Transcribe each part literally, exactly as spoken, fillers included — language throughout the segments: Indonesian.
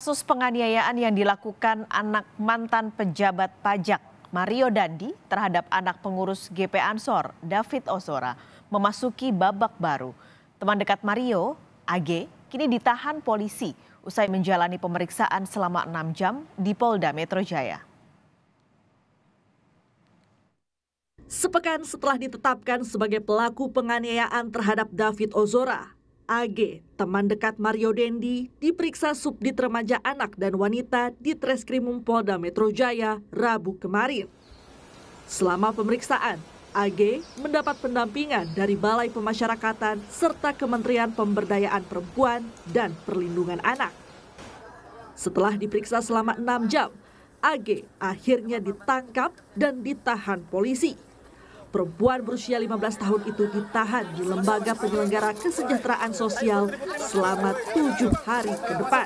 Kasus penganiayaan yang dilakukan anak mantan pejabat pajak Mario Dandi terhadap anak pengurus G P Ansor David Ozora memasuki babak baru. Teman dekat Mario, A G, kini ditahan polisi usai menjalani pemeriksaan selama enam jam di Polda Metro Jaya. Sepekan setelah ditetapkan sebagai pelaku penganiayaan terhadap David Ozora, A G, teman dekat Mario Dandi, diperiksa Subdit Remaja Anak dan Wanita di Treskrimum Polda Metro Jaya Rabu kemarin. Selama pemeriksaan, A G mendapat pendampingan dari Balai Pemasyarakatan serta Kementerian Pemberdayaan Perempuan dan Perlindungan Anak. Setelah diperiksa selama enam jam, A G akhirnya ditangkap dan ditahan polisi. Perempuan berusia lima belas tahun itu ditahan di Lembaga Penyelenggara Kesejahteraan Sosial selama tujuh hari ke depan.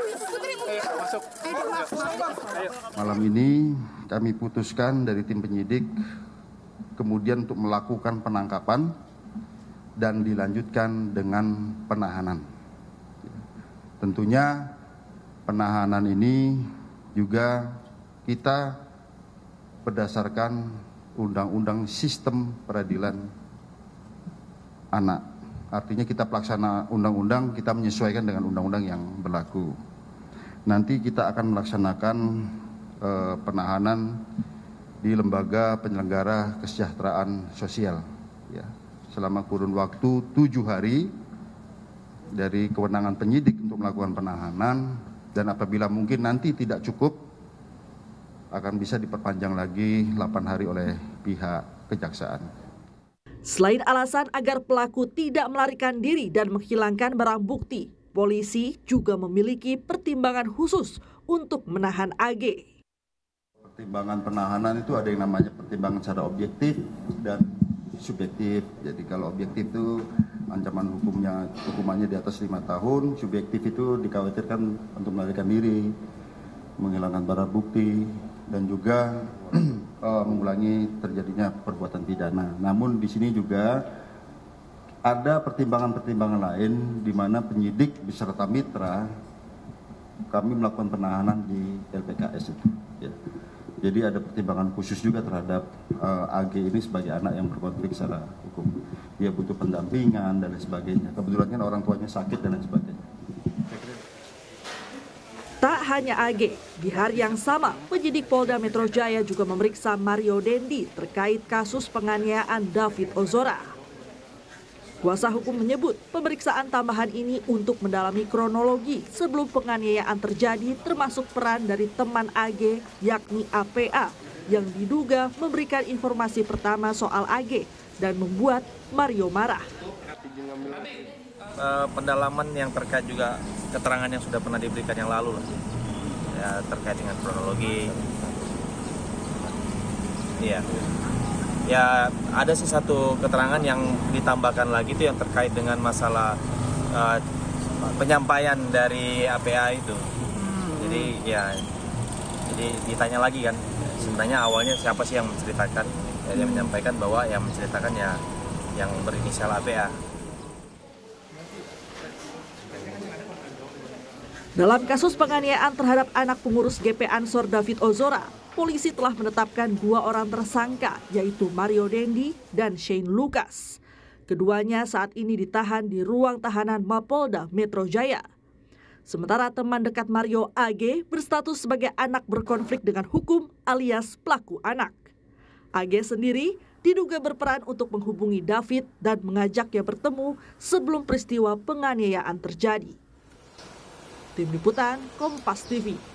Malam ini kami putuskan dari tim penyidik kemudian untuk melakukan penangkapan dan dilanjutkan dengan penahanan. Tentunya penahanan ini juga kita berdasarkan Undang-Undang Sistem Peradilan Anak. Artinya kita pelaksana undang-undang, kita menyesuaikan dengan undang-undang yang berlaku. Nanti kita akan melaksanakan eh, penahanan di Lembaga Penyelenggara Kesejahteraan Sosial, ya, selama kurun waktu tujuh hari dari kewenangan penyidik untuk melakukan penahanan, dan apabila mungkin nanti tidak cukup, akan bisa diperpanjang lagi delapan hari oleh pihak kejaksaan. Selain alasan agar pelaku tidak melarikan diri dan menghilangkan barang bukti, polisi juga memiliki pertimbangan khusus untuk menahan A G. Pertimbangan penahanan itu ada yang namanya pertimbangan secara objektif dan subjektif. Jadi kalau objektif itu ancaman hukumnya hukumannya di atas lima tahun, subjektif itu dikhawatirkan untuk melarikan diri, menghilangkan barang bukti, dan juga uh, mengulangi terjadinya perbuatan pidana. Namun di sini juga ada pertimbangan-pertimbangan lain di mana penyidik beserta mitra kami melakukan penahanan di L P K S itu. Ya. Jadi ada pertimbangan khusus juga terhadap uh, A G ini sebagai anak yang berkonflik secara hukum. Dia butuh pendampingan dan lain sebagainya. Kebetulan kan orang tuanya sakit dan lain sebagainya. Tak hanya A G, di hari yang sama, penyidik Polda Metro Jaya juga memeriksa Mario Dandi terkait kasus penganiayaan David Ozora. Kuasa hukum menyebut pemeriksaan tambahan ini untuk mendalami kronologi sebelum penganiayaan terjadi, termasuk peran dari teman A G yakni A P A yang diduga memberikan informasi pertama soal A G dan membuat Mario marah. Uh, pendalaman yang terkait juga keterangan yang sudah pernah diberikan yang lalu lah, ya, terkait dengan kronologi. Iya, ya ada sih satu keterangan yang ditambahkan lagi itu yang terkait dengan masalah uh, penyampaian dari A P A itu. Jadi ya, jadi ditanya lagi kan, sebenarnya awalnya siapa sih yang menceritakan? Ya, dia menyampaikan bahwa yang menceritakan ya yang berinisial A P A. Dalam kasus penganiayaan terhadap anak pengurus G P Ansor David Ozora, polisi telah menetapkan dua orang tersangka, yaitu Mario Dandi dan Shane Lucas. Keduanya saat ini ditahan di ruang tahanan Mapolda Metro Jaya. Sementara teman dekat Mario, A G, berstatus sebagai anak berkonflik dengan hukum alias pelaku anak. A G sendiri diduga berperan untuk menghubungi David dan mengajaknya bertemu sebelum peristiwa penganiayaan terjadi. Tim Liputan Kompas T V.